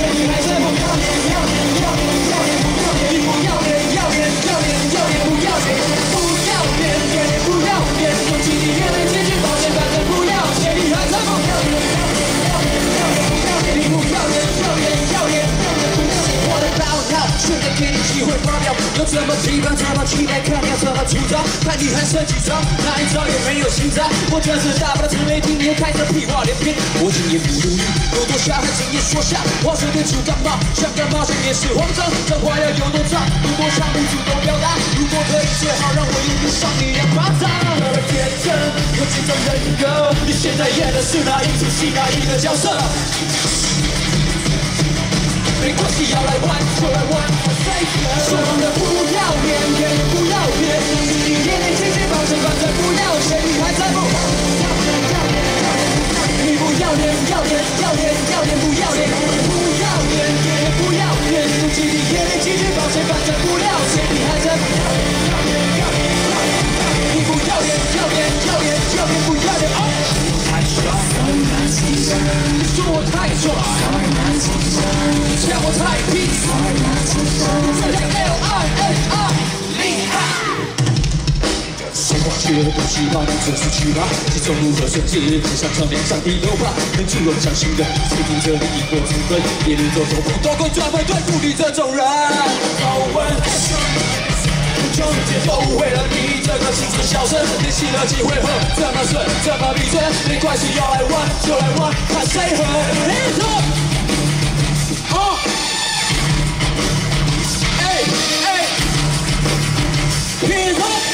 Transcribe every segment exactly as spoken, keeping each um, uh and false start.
谁女孩子不要脸，要脸，要脸，要脸，不要脸，你不要脸，要脸，要脸，要脸，不要脸，不要脸，要脸，不要脸，用尽你眼泪继续保险，反正不要，谁女孩子不要脸，要脸，要脸，不要脸，你不要脸，要脸，要脸，要脸，不要脸。我的报告，现在给你机会发表，有怎么期盼，怎么期待，看你要怎么出招，看你还剩几招，哪一招也没有心脏。我这是大不了自媒体，你又开始屁话连篇，我今夜不如你，有多下还今夜说下，话随便出感冒，想干嘛先别是慌张，这话要有多长，有多长不主动表达，如果可以最好让我用力赏你两巴掌。我天真，有几种人格，你现在演的是哪一出戏，哪一个角色？没关系，要来玩就来玩，说的不要脸，演的不要脸，你演的继续保证，反正不要谁女孩在不？你不要脸，要脸，要脸，要脸，不要脸，不要脸，演的不要脸，不记你演的继续保证，反正不要谁女孩在不？你不要脸，要脸，要脸，要脸，不要脸，太帅，你说我太帅。叫我太皮，这叫 L I N I， 厉害。谁忘记了东西吧？这是去吧，这种如何顺治？天上场面上地都怕，能助我相信的，谁听着你一波资本，一路走走不多滚，专门对付你这种人。好问，终结都为了你这个青春小生，练习了几回合，怎么顺，怎么闭嘴，没关系，要来玩就来玩，看谁狠。Hands up！哦，哎哎 ，Hands up！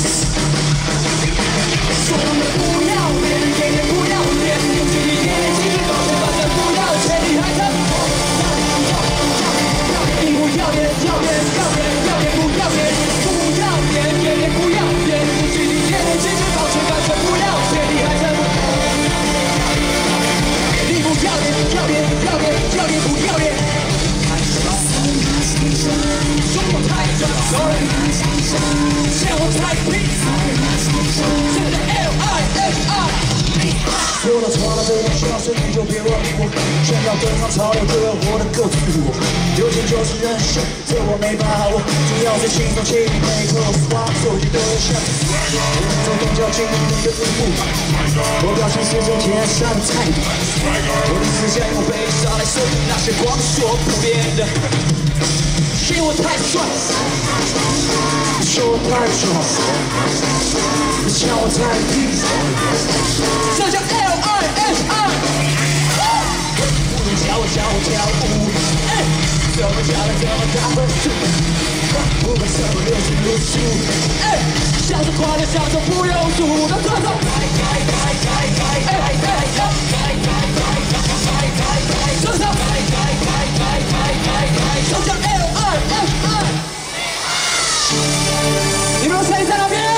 说的不要脸，演的不要脸，用尽你眼泪继续保证，反正不要谁女孩子。你不要脸，要脸，要脸，要脸，不要脸，不要脸，演的不要脸，用尽你眼泪继续保证，反正不要谁女孩子。你不要脸，要脸，要脸，要脸，不要脸。说我太拽 ，sorry， 叫我太皮，真的 L I N I。说到唱到这种小声，你就别忘记我，想要跟上潮流，就要活得够自我。有钱就是任性，这我没把握，只要是轻松轻易，每口话手机都有响。我走动较近你的舞步，我表现是从天上的态度，我的思想用悲伤来收集那些光说不练的。嫌我太帅，说我太壮，叫我太皮，这叫 L I N I。不能教我教我跳舞，哎，怎么教的怎么打分数，不管什么流行路数，哎，笑着快乐，笑着不由主的这种，哎哎哎这种，这叫 L I N I。你们谁在那边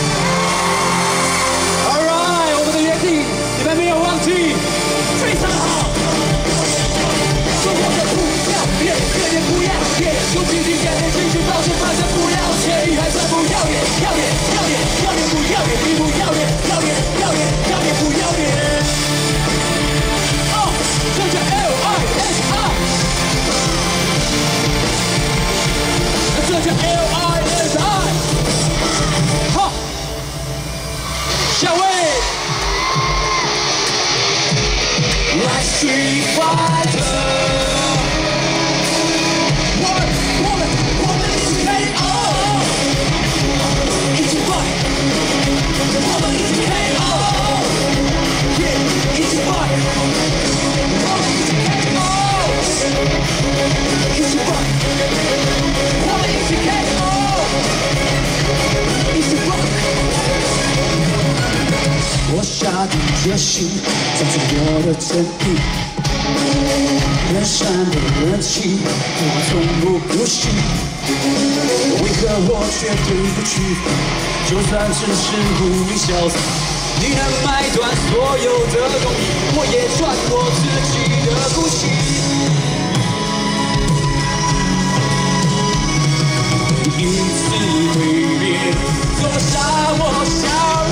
？All right， 我们的约定你们没有忘记，非常好。说我的不要脸，脸也不要脸，用尽你眼泪继续保持，反正不要钱，还是不要脸，要脸要脸要脸不要脸，你不要脸，要脸要脸要脸不要脸。哦，这叫 L I N I， 这叫 L I N I。好，下位。来Street Fighter， 我们我们我们一起 K O， 一起 fight， 我们一起 K O，yeah， 一起 fight， 我们一起 K O， 一起 fight， 我们一起 K O， 一起 fight。我下定决心，找出我的真意。人山的人气，我从不不信。为何我绝对不屈服？就算只是无名小子，你能买断所有的东西，我也赚我自己的不幸。一次蜕变，做杀我笑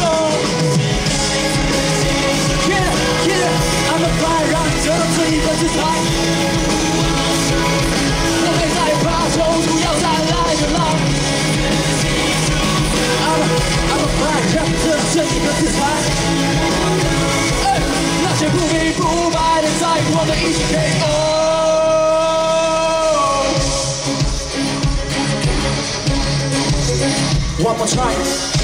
容。Yeah, yeah, I'm a fire， 让这这一份姿态。 one more try。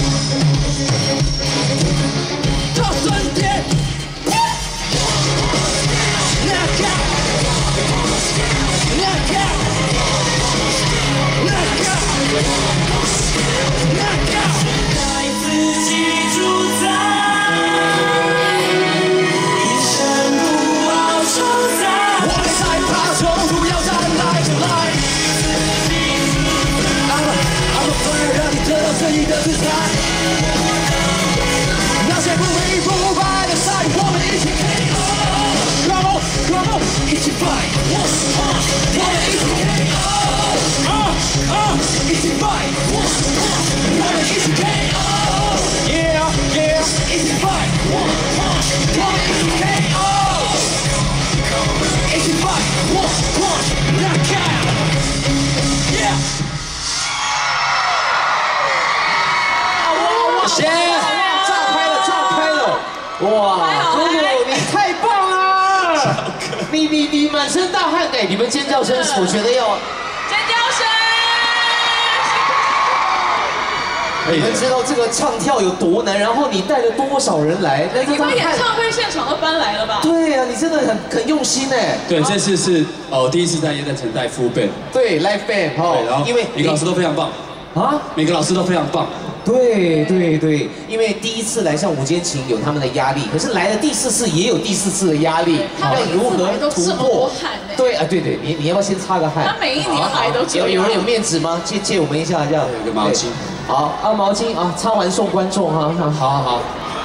到终点。Knock out。Knock out。Knock out。Knock out。爱自己主宰。 正义的姿态，那些不明不白的赛，我们一起 K O。Come on, come on， 一起 fight， 我们一起 K O。啊啊，一起 fight， 我们一起 K O。Yeah yeah， 一起 fight， 我们一起 K O。一起 fight， 我们 knock out。Yeah。 谢，炸开了，炸开了！哇，姑姑你太棒了！你你你满身大汗哎！你们尖叫声，我觉得要尖叫声！ 你们知道这个唱跳有多难，然后你带了多少人来？那你把演唱会现场都搬来了吧？ 对呀，你真的很很用心哎。 对，这次是哦第一次在耶诞城带 full band。 对 ，live band 哦， 然后因为每个老师都非常棒啊，每个老师都非常棒。 对对对，因为第一次来上午间情有他们的压力，可是来了第四次也有第四次的压力，要如何突破？对啊，对对，你你要不要先擦个汗？ 他每一年来都有有人有面纸吗？借借我们一下，这样有个毛巾。 好啊，毛巾啊，擦完送观众哈，好好好。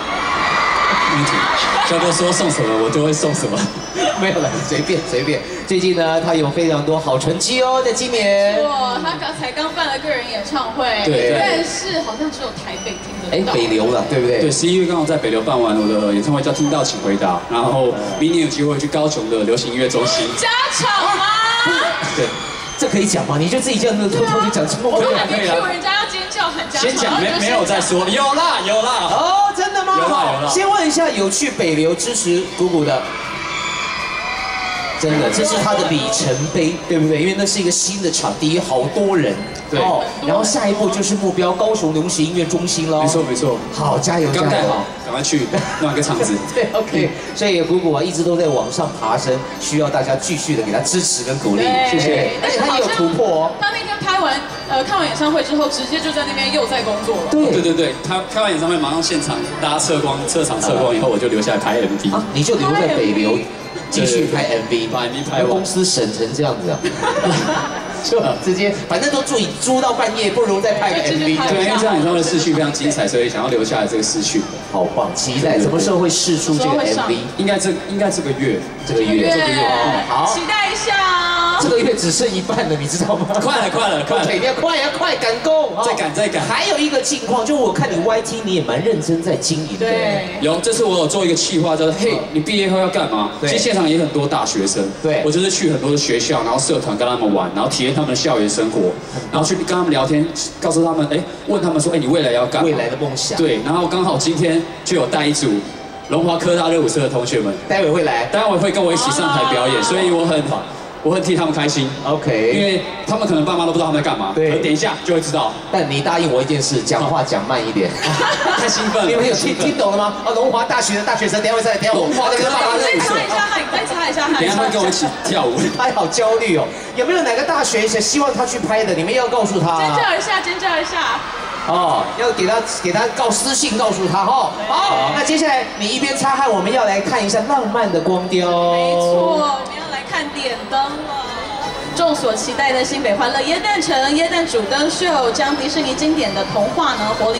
肖哥说送什么，我就会送什么。 没有了，随便随便。最近呢，他有非常多好成绩哦，在今年。 哇，他刚才刚办了个人演唱会， 对， 但是好像只有台北听得到。 哎，北流了，对不对？ 对，十一月刚好在北流办完我的演唱会，叫《听到请回答》，然后明年有机会去高雄的流行音乐中心加场吗？ 对，这可以讲吗？你就自己这样子偷偷就讲出我们还没 Q 人家要尖叫喊加场， 先讲没没有再说，有啦有啦。 哦，真的吗？ 有啦有啦。 先问一下，有去北流支持鼓鼓的？ 真的，这是他的里程碑，对不对？因为那是一个新的场地，有好多人。 对。 哦，然后下一步就是目标高雄流行音乐中心喽。 没错没错。 好，加油加油！ 刚盖好，赶快去弄一个场子。 对 ，OK。所以鼓鼓啊，一直都在往上爬升，需要大家继续的给他支持跟鼓励。谢谢。而且他也有突破哦。 他那天拍完呃看完演唱会之后，直接就在那边又在工作了。 对对对对，他开完演唱会马上现场大家测光，测场测光以后，我就留下来拍 M V。啊， 你就留在北流。 继续拍 M V， 把 M V 拍完， 公司省成这样子啊，就直接反正都租租到半夜，不如再拍个 M V。 对，因为这场演唱会的视讯非常精彩，所以想要留下来这个视讯。 好棒，期待什么时候会释出这个 M V？ 应该这应该这个月， 这个月， 这个月， 好， 期待一下哦。 这个月只剩一半了，你知道吗？ 快了，快了，快了， 一定要快呀，快赶工！ 再赶，再赶。 还有一个情况，就我看你 Y T 你也蛮认真在经营的。 对， 有，这次我有做一个企划，叫做“嘿，你毕业后要干嘛？”其实现场也很多大学生， 对， 我就是去很多的学校，然后社团跟他们玩，然后体验他们的校园生活，然后去跟他们聊天，告诉他们，哎，问他们说，哎，你未来要干嘛？ 未来的梦想。 对，然后刚好今天就有带一组龙华科大热舞社的同学们， 待会会来， 待会会跟我一起上台表演，所以我很。我很替他们开心 ，OK， 因为他们可能爸妈都不知道他们在干嘛， 对， 等一下就会知道。 但你答应我一件事，讲话讲慢一点， 太兴奋了。 你们有听听懂了吗？哦，龙华大学的大学生，等下会再来，等下我。 龙华科大热舞社。 再擦一下汗，再擦一下汗。 等下会跟我一起跳舞。 他好焦虑哦，有没有哪个大学生希望他去拍的？你们要告诉他。 尖叫一下，尖叫一下。 哦，要给他给他告私信告诉他哈。好，那接下来你一边擦汗，我们要来看一下浪漫的光雕。 没错，我们要来看点灯了。众所期待的新北欢乐耶诞城耶诞主灯秀，将迪士尼经典的童话呢活力。